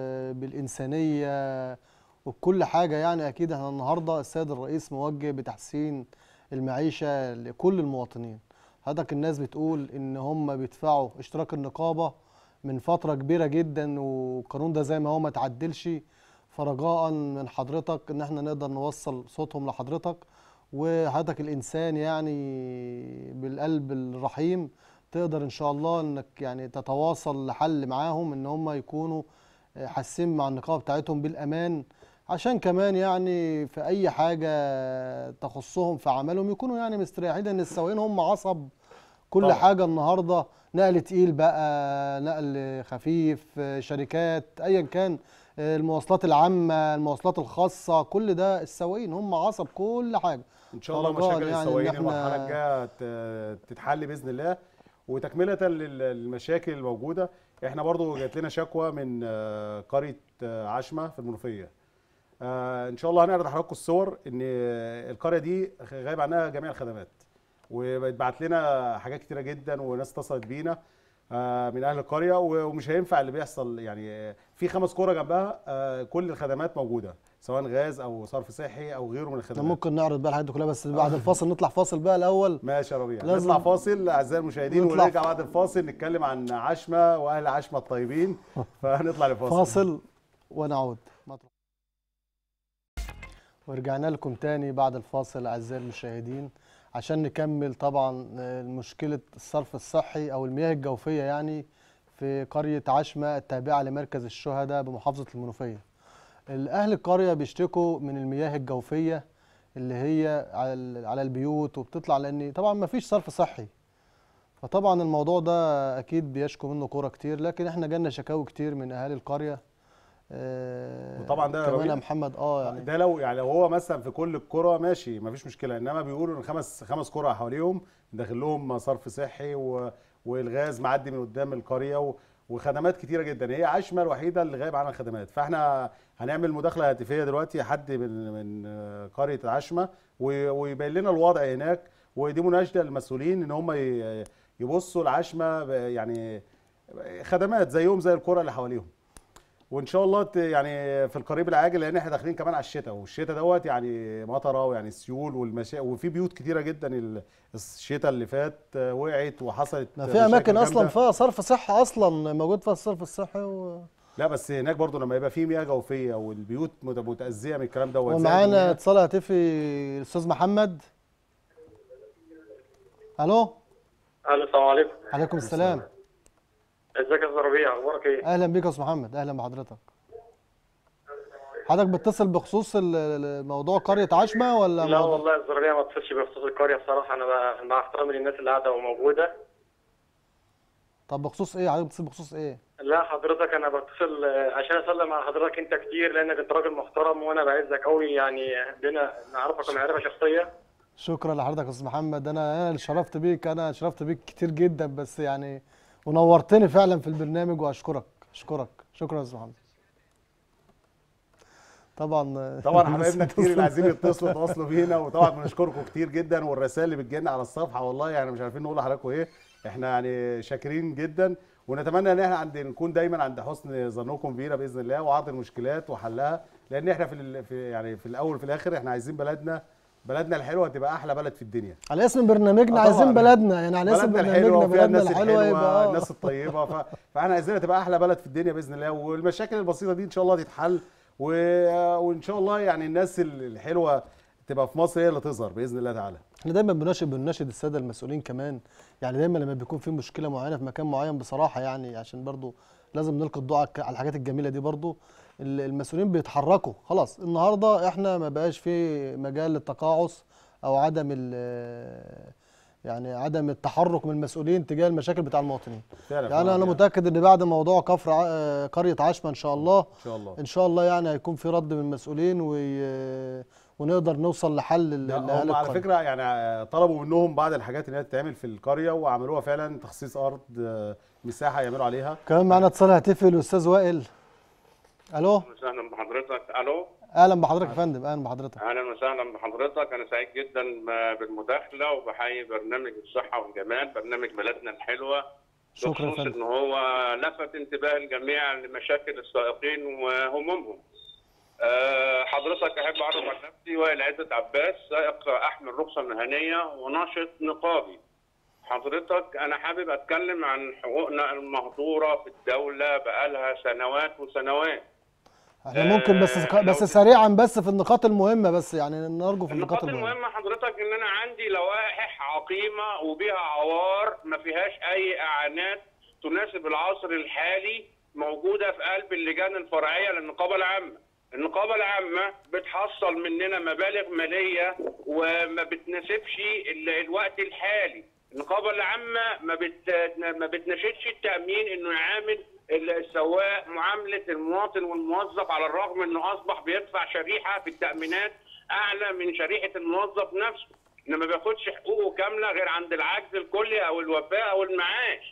بالانسانيه وبكل حاجه، يعني اكيد احنا النهارده السيد الرئيس موجه بتحسين المعيشه لكل المواطنين. حضرتك الناس بتقول ان هم بيدفعوا اشتراك النقابه من فتره كبيره جدا، والقانون ده زي ما هو ما تعدلش، فرجاء من حضرتك ان احنا نقدر نوصل صوتهم لحضرتك، وحضرتك الانسان يعني بالقلب الرحيم تقدر ان شاء الله انك يعني تتواصل لحل معاهم ان هم يكونوا حاسين مع النقابه بتاعتهم بالامان، عشان كمان يعني في اي حاجه تخصهم في عملهم يكونوا يعني مستريحين، لان السواقين هم عصب كل طبعا. حاجه النهارده نقل تقيل بقى، نقل خفيف، شركات، ايا كان، المواصلات العامه، المواصلات الخاصه، كل ده السواقين هم عصب كل حاجه. ان شاء الله مشاكل يعني السواقين المرحله الجايه تتحل باذن الله. وتكمله للمشاكل الموجوده، احنا برضو جات لنا شكوى من قريه عشمه في المنوفيه. ان شاء الله هنعرض لحضراتكم الصور ان القريه دي غايب عنها جميع الخدمات، وبتبعت لنا حاجات كتيره جدا، وناس اتصلت بينا من اهل القريه، ومش هينفع اللي بيحصل. يعني في 5 قرى جنبها كل الخدمات موجوده، سواء غاز او صرف صحي او غيره من الخدمات. ممكن نعرض بقى الحاجات دي كلها، بس بعد الفاصل نطلع فاصل بقى الاول. ماشي يا ربيع، نطلع فاصل اعزائي المشاهدين، ونرجع بعد الفاصل نتكلم عن عشمه واهل عشمه الطيبين. فهنطلع لفاصل، فاصل ونعود. ورجعنا لكم تاني بعد الفاصل اعزائي المشاهدين، عشان نكمل طبعا مشكله الصرف الصحي او المياه الجوفيه يعني في قريه عشمه التابعه لمركز الشهداء بمحافظه المنوفيه. اهل القريه بيشتكوا من المياه الجوفيه اللي هي على البيوت وبتطلع، لان طبعا ما فيش صرف صحي، فطبعا الموضوع ده اكيد بيشكو منه قرى كتير، لكن احنا جالنا شكاوي كتير من اهالي القريه. وطبعا ده كمان يا محمد يعني ده لو هو مثلا في كل القرى ماشي مفيش مشكله، انما بيقولوا ان خمس قرى حواليهم داخل لهم صرف صحي والغاز معدي من قدام القريه وخدمات كتيره جدا. هي عشمه الوحيده اللي غايب عنها الخدمات. فاحنا هنعمل مداخله هاتفيه دلوقتي حد من قريه عشمه ويبين لنا الوضع هناك، ودي مناشده للمسؤولين ان هم يبصوا لعشمه يعني خدمات زيهم زي القرى اللي حواليهم. وان شاء الله يعني في القريب العاجل، لان احنا داخلين كمان على الشتاء، والشتاء دوت يعني مطره ويعني سيول وفي بيوت كتيره جدا الشتاء اللي فات وقعت وحصلت. ما في اماكن اصلا فيها صرف صحي، اصلا موجود فيها الصرف الصحي لا بس هناك برضو لما يبقى في مياه جوفيه والبيوت متاذيه من الكلام دوت. ومعانا اتصال هاتفي الاستاذ محمد. الو السلام عليكم. عليكم السلام. ازيك يا استاذ ربيع، اخبارك ايه؟ اهلا بيك يا استاذ محمد، اهلا بحضرتك. حضرتك بتتصل بخصوص موضوع قريه عشمه ولا؟ لا والله يا استاذ ربيع ما اتصلش بخصوص القريه بصراحه، انا مع احترامي للناس اللي قاعده وموجوده. طب بخصوص ايه؟ حضرتك بتتصل بخصوص ايه؟ لا حضرتك انا بتصل عشان اسلم على حضرتك انت كتير، لانك انت راجل محترم وانا بعزك قوي، يعني بينا نعرفك معرفه شخصيه. شكرا لحضرتك يا استاذ محمد، انا اللي شرفت بيك، انا شرفت بيك كتير جدا، بس يعني ونورتني فعلا في البرنامج، واشكرك شكرا يا استاذ محمد. طبعا حبايبنا كتير اللي عايزين يتواصلوا بينا، وطبعا بنشكركم كتير جدا، والرسائل اللي بتجيلنا على الصفحه والله يعني مش عارفين نقول لحضراتكم ايه. احنا يعني شاكرين جدا، ونتمنى ان احنا نكون دايما عند حسن ظنكم بينا باذن الله، وعرض المشكلات وحلها، لان احنا في الاول وفي الاخر احنا عايزين بلدنا الحلوه تبقى احلى بلد في الدنيا. على اسم برنامجنا عايزين بلدنا، يعني على اسم برنامجنا بلدنا الحلوه يبقى الناس الطيبه، فاحنا عايزينها تبقى احلى بلد في الدنيا باذن الله، والمشاكل البسيطه دي ان شاء الله تتحل، وان شاء الله يعني الناس الحلوه تبقى في مصر هي اللي تظهر باذن الله تعالى. احنا دايما بنناشد الساده المسؤولين كمان، يعني دايما لما بيكون في مشكله معينه في مكان معين بصراحه، يعني عشان برضو لازم نلقي الضوء على الحاجات الجميله دي، برضو المسؤولين بيتحركوا خلاص. النهارده احنا ما بقاش في مجال للتقاعس او عدم يعني عدم التحرك من المسؤولين تجاه المشاكل بتاع المواطنين. يعني انا متاكد ان بعد موضوع كفر قريه عشمه ان شاء الله ان شاء الله يعني هيكون في رد من المسؤولين ونقدر نوصل لحل هم على فكره يعني طلبوا منهم بعض الحاجات اللي هي تتعمل في القريه وعملوها فعلا، تخصيص ارض مساحه يعملوا عليها. كمان معانا اتصال هاتفي الاستاذ وائل. الو، اهلا بحضرتك. الو، اهلا بحضرتك يا فندم. اهلا بحضرتك. اهلا وسهلا بحضرتك. انا سعيد جدا بالمداخله وبحيي برنامج الصحه والجمال، برنامج بلدنا الحلوه. شكرا بخصوص ان هو لفت انتباه الجميع لمشاكل السائقين وهمومهم. حضرتك احب اعرف عن نفسي وائل عزت عباس، سائق احمل رخصه مهنيه وناشط نقابي. حضرتك انا حابب اتكلم عن حقوقنا المهدوره في الدوله بقالها سنوات وسنوات. احنا ممكن بس سريعا بس في النقاط المهمه، بس يعني نرجو في النقاط المهمه حضرتك ان انا عندي لوائح عقيمه وبها عوار ما فيهاش اي اعانات تناسب العصر الحالي موجوده في قلب اللجان الفرعيه للنقابه العامه. النقابه العامه بتحصل مننا مبالغ ماليه وما بتناسبش الوقت الحالي. النقابه العامه ما بتناشدش التامين انه يعامل السواق معامله المواطن والموظف، على الرغم انه اصبح بيدفع شريحه في التامينات اعلى من شريحه الموظف نفسه، انه ما بياخدش حقوقه كامله غير عند العجز الكلي او الوفاه او المعاش.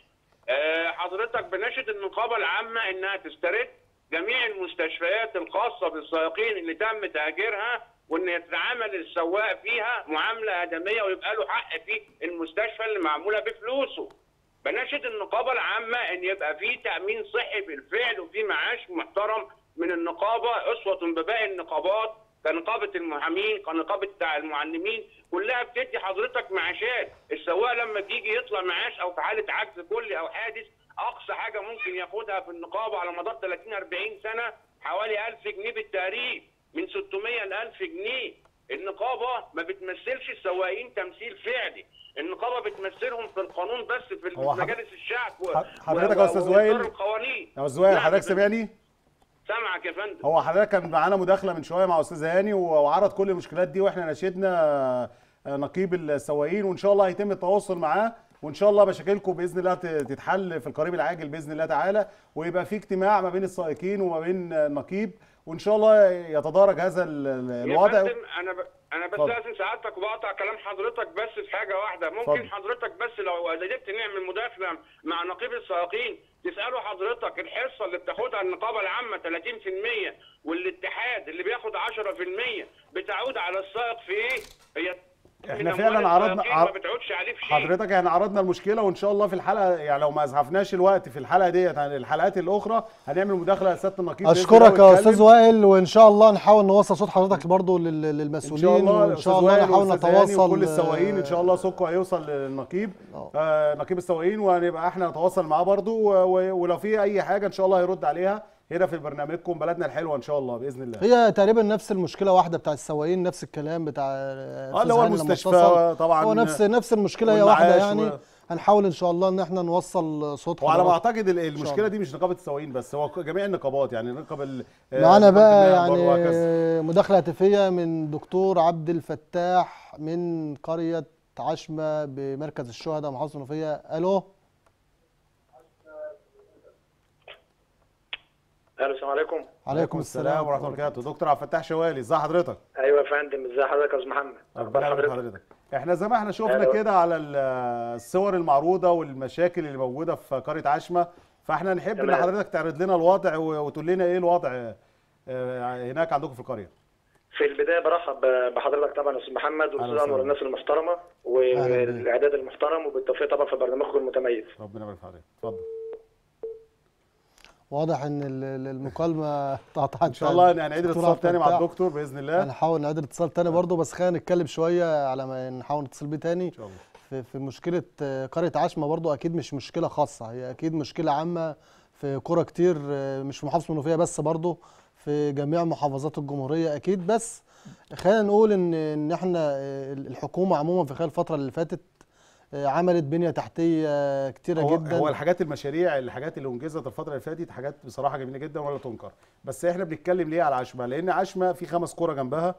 حضرتك بناشد النقابه العامه انها تسترد جميع المستشفيات الخاصه بالسائقين اللي تم تهجيرها، وان يتعامل السواق فيها معامله ادميه ويبقى له حق في المستشفى اللي معموله بفلوسه. بناشد النقابه العامه ان يبقى في تامين صحي بالفعل وفي معاش محترم من النقابه اسوه بباقي النقابات، كنقابه المحامين كنقابه المعلمين، كلها بتدي حضرتك معاشات. السواق لما بيجي يطلع معاش او في حاله عجز كلي او حادث، اقصى حاجه ممكن ياخدها في النقابه على مدار 30 40 سنه حوالي 1000 جنيه بالتقريب، من 600 ل 1000 جنيه. النقابه ما بتمثلش السواقين تمثيل فعلي، النقابه بتمثلهم في القانون بس في مجالس الشعب حضرتك يا استاذ وائل، القوانين. يا استاذ وائل حضرتك سامعني؟ سامعك يا فندم. هو حضرتك كان معانا مداخله من شويه مع استاذ هاني وعرض كل المشكلات دي، واحنا ناشدنا نقيب السواقين، وان شاء الله هيتم التواصل معاه، وان شاء الله مشاكلكم باذن الله تتحل في القريب العاجل باذن الله تعالى، ويبقى في اجتماع ما بين السائقين وما بين النقيب، وان شاء الله يتدارج هذا الوضع. يا فندم انا بس لازم سعادتك وبقطع كلام حضرتك بس في حاجه واحده، ممكن حضرتك بس لو قدرت نعمل مداخله مع نقيب السائقين تساله حضرتك الحصه اللي بتاخدها النقابه العامه 30% والاتحاد اللي بياخد 10% بتعود على السائق في ايه؟ هي احنا فعلا عرضنا ما بتعودش عليه في شيء. حضرتك احنا عرضنا المشكله، وان شاء الله في الحلقه يعني لو ما اسعفناش الوقت في الحلقه ديت عن الحلقات الاخرى هنعمل مداخله لسياده النقيب. اشكرك يا استاذ وائل، وان شاء الله نحاول نوصل صوت حضرتك برضه للمسؤولين، وان شاء الله نحاول نتواصل كل السواقين ان شاء الله صوتكم هيوصل للنقيب نقيب السواقين، وهنبقى احنا نتواصل معاه برضه، ولو في اي حاجه ان شاء الله هيرد عليها هنا في برنامجكم بلدنا الحلوه ان شاء الله باذن الله. هي تقريبا نفس المشكله واحده بتاع السواقين، نفس الكلام بتاع اللي هو المستشفى طبعا، هو نفس المشكله هي واحده يعني. هنحاول ان شاء الله ان احنا نوصل صوت وعلى ما اعتقد المشكله دي مش نقابه السواقين بس، هو جميع النقابات يعني نقابه معانا بقى يعني مداخله هاتفيه من دكتور عبد الفتاح من قريه عشمه بمركز الشهداء محافظه المنوفيه. الو السلام عليكم. وعليكم السلام ورحمه الله وبركاته. دكتور عبد الفتاح شوالي، ازي حضرتك؟ ايوه يا فندم، ازي حضرتك يا استاذ محمد؟ ربنا يبارك حضرتك. احنا زي ما احنا شفنا كده على الصور المعروضه والمشاكل اللي موجوده في قريه عشمه، فاحنا نحب ان حضرتك تعرض لنا الوضع وتقول لنا ايه الوضع هناك عندكم في القريه. في البدايه برحب بحضرتك طبعا يا استاذ محمد والاستاذ انور، الناس المحترمه والاعداد المحترم، وبالتوفيق طبعا في برنامجكم المتميز. ربنا يبارك حضرتك. اتفضل. واضح ان المكالمه اتقطعت. ان شاء الله هنعيد الاتصال تاني مع الدكتور باذن الله. هنحاول نعيد الاتصال تاني برضه، بس خلينا نتكلم شويه على ما نحاول نتصل بيه تاني. ان شاء الله. في مشكله قريه عشمه برضه، اكيد مش مشكله خاصه، هي اكيد مشكله عامه في قرى كتير، مش في محافظه المنوفيه بس، برضه في جميع محافظات الجمهوريه اكيد. بس خلينا نقول ان احنا الحكومه عموما في خلال الفتره اللي فاتت عملت بنيه تحتيه كتيره جدا. هو الحاجات الحاجات اللي انجزت الفتره اللي فاتت حاجات بصراحه جميله جدا ولا تنكر. بس احنا بنتكلم ليه على عشمه؟ لان عشمه في 5 قرى جنبها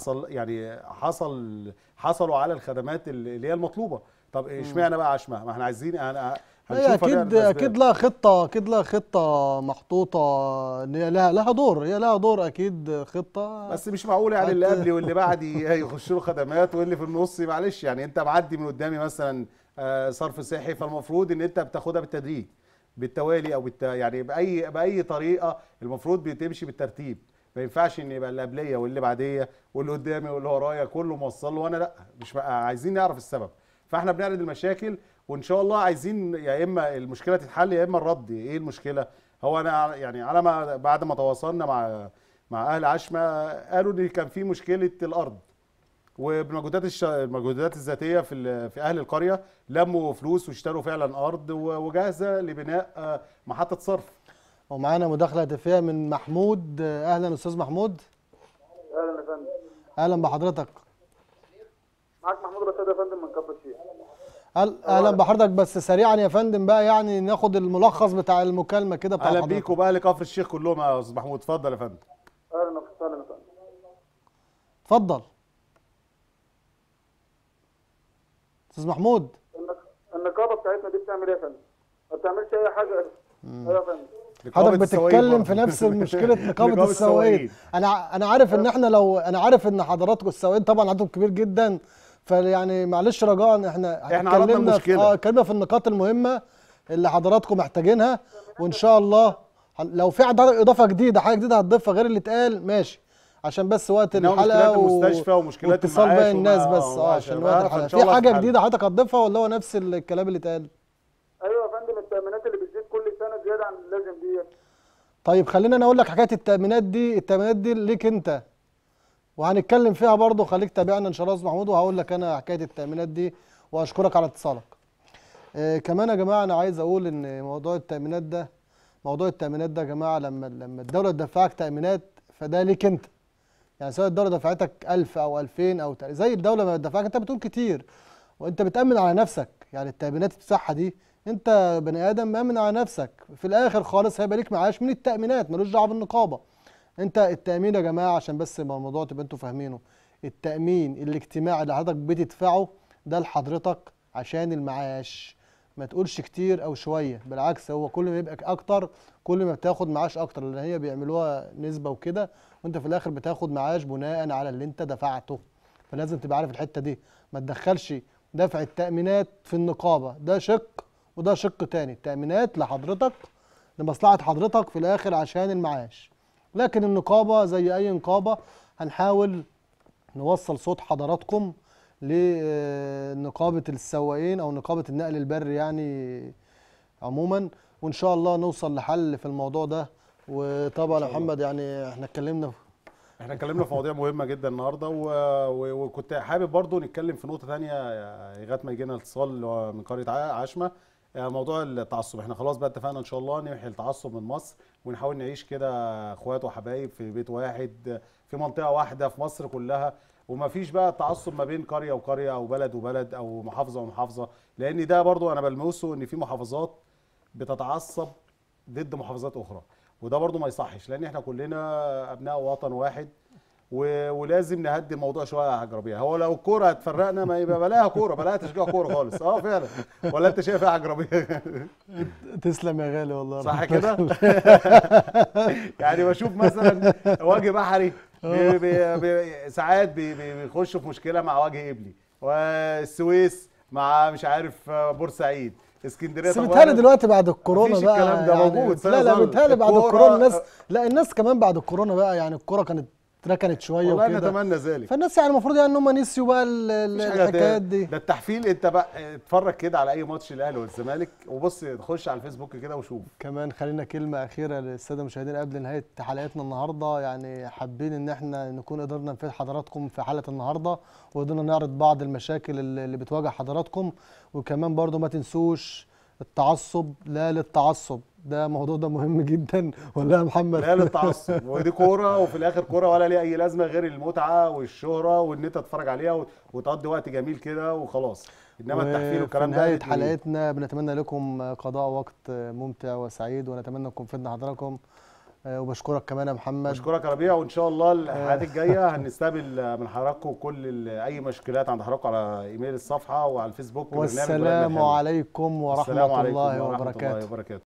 حصلوا على الخدمات اللي هي المطلوبه. طب اشمعنى بقى عشمه؟ ما احنا عايزين هي اكيد لها خطه محطوطه ان هي لها دور اكيد خطه. بس مش معقول يعني اللي قبلي واللي بعدي يخش له خدمات واللي في النص معلش. يعني انت معدي من قدامي مثلا صرف صحي، فالمفروض ان انت بتاخدها بالتدريج بالتوالي او يعني باي طريقه المفروض بتمشي بالترتيب. ما ينفعش ان يبقى اللي قبليه واللي بعديه واللي قدامي واللي ورايا كله موصل له وانا لا. مش عايزين نعرف السبب. فاحنا بنعرض المشاكل وان شاء الله عايزين يا اما المشكله تتحل يا اما الرد. ايه المشكله؟ هو انا يعني على ما بعد ما تواصلنا مع اهل عشمه قالوا ان كان في مشكله الارض، المجهودات الذاتيه في اهل القريه لموا فلوس واشتروا فعلا ارض وجاهزه لبناء محطه صرف. ومعانا مداخله هاتفيه من محمود. اهلا استاذ محمود. اهلا يا فندم. اهلا بحضرتك. معاك محمود رشاد يا فندم من كفر الشيخ. اهلا بحضرتك. بس سريعا يا فندم بقى يعني ناخد الملخص بتاع المكالمه كده بتاع حضرتك. اهلا بيك وباهل كفر الشيخ كلهم يا استاذ محمود. اتفضل يا فندم. اهلا وسهلا يا فندم. اتفضل استاذ محمود. النقابه بتاعتنا دي بتعمل ايه يا فندم؟ ما بتعملش اي حاجه. ايوه يا فندم. حضرتك بتتكلم في نفس مشكله نقابه السواقين. انا عارف ان احنا انا عارف ان حضراتكم السواقين طبعا عددهم كبير جدا، فيعني معلش رجاء احنا اتكلمنا في النقاط المهمه اللي حضراتكم محتاجينها، وان شاء الله لو في اضافه جديده حاجه جديده هتضيفها غير اللي اتقال ماشي، عشان بس وقت الحلقه المستشفى ومشكلات اتصال باقي الناس بس عشان وقت الحلقه. في حاجه جديده حضرتك هتضيفها ولا هو نفس الكلام اللي اتقال؟ ايوه يا فندم. التامينات اللي بتزيد كل سنه زياده عن اللازم دي. طيب خلينا انا اقول لك حكايه التامينات دي ليك انت وهنتكلم فيها برضه. خليك تابعنا ان شاء الله يا استاذ محمود وهقول لك انا حكايه التامينات دي واشكرك على اتصالك. كمان يا جماعه انا عايز اقول ان موضوع التامينات ده يا جماعه لما الدوله تدفعك تامينات فده ليك انت. يعني سواء الدوله دفعتك 1000 او 2000 او زي الدوله ما بتدفعك انت بتقول كتير وانت بتامن على نفسك. يعني التامينات بتاعها دي انت بني ادم مامن على نفسك، في الاخر خالص هيبقى ليك معاش من التامينات ملوش دعوه بالنقابه. انت التامين يا جماعه عشان بس الموضوع تبقى انتوا فاهمينه، التامين الاجتماعي اللي حضرتك بتدفعه ده لحضرتك عشان المعاش. ما تقولش كتير او شويه، بالعكس هو كل ما يبقى اكتر كل ما بتاخد معاش اكتر، لان هي بيعملوها نسبه وكده وانت في الاخر بتاخد معاش بناء على اللي انت دفعته. فلازم تبقى عارف الحته دي، ما تدخلش دفع التامينات في النقابه، ده شق وده شق تاني. التامينات لحضرتك لمصلحه حضرتك في الاخر عشان المعاش، لكن النقابه زي اي نقابه هنحاول نوصل صوت حضراتكم لنقابه السواقين او نقابه النقل البري يعني عموما، وان شاء الله نوصل لحل في الموضوع ده. وطبعا يا محمد يعني احنا اتكلمنا في مواضيع مهمه جدا النهارده وكنت حابب برضو نتكلم في نقطه ثانيه لغايه ما يجينا اتصال من قريه عشمه. موضوع التعصب، احنا خلاص بقى اتفقنا ان شاء الله نمحي التعصب من مصر ونحاول نعيش كده اخوات وحبايب في بيت واحد في منطقه واحده في مصر كلها، وما فيش بقى التعصب ما بين قريه وقريه او بلد وبلد او محافظه ومحافظه، لان ده برضو انا بلمسه ان في محافظات بتتعصب ضد محافظات اخرى، وده برضو ما يصحش لان احنا كلنا ابناء وطن واحد ولازم نهدي الموضوع شويه يا حاج ربيع. هو لو الكوره هتفرقنا ما يبقى بلاها كوره، بلاها تشجيع كوره خالص. فعلا ولا انت شايف ايه يا حاج ربيع؟ تسلم يا غالي والله. صح كده؟ يعني بشوف مثلا وجه بحري ساعات بيخشوا في مشكله مع وجه قبلي، والسويس مع مش عارف بورسعيد، اسكندريه. بس بيتهيألي دلوقتي بعد الكورونا بقى الكلام ده يعني موجود. لا بيتهيألي بعد الكورونا الناس كمان بعد الكورونا بقى يعني الكوره كانت اتركنت شويه والله وكده، نتمنى ذلك. فالناس يعني المفروض يعني ان هم نسيوا بقى الحكايات دي. ده التحفيل. انت بقى اتفرج كده على اي ماتش الاهلي والزمالك وبص خش على الفيسبوك كده وشوف. كمان خلينا كلمه اخيره للساده المشاهدين قبل نهايه حلقتنا النهارده. يعني حابين ان احنا نكون قدرنا نفيد حضراتكم في حلقه النهارده وقدرنا نعرض بعض المشاكل اللي بتواجه حضراتكم، وكمان برضو ما تنسوش التعصب لا للتعصب، ده الموضوع ده مهم جدا ولا يا محمد؟ لا للتعصب، ودي كوره وفي الاخر كوره ولا ليها اي لازمه غير المتعه والشهره وان انت تتفرج عليها وتقضي وقت جميل كده وخلاص، انما التحفيل والكلام في ده نهاية حلقتنا بنتمنى لكم قضاء وقت ممتع وسعيد، ونتمنى نكون فدنا حضراتكم. وبشكرك كمان يا محمد. بشكرك يا ربيع، وان شاء الله الحلقات الجايه هنستقبل من حضراتكم كل اي مشكلات عند حضراتكم على ايميل الصفحه وعلى الفيسبوك. والسلام عليكم ورحمه الله وبركاته.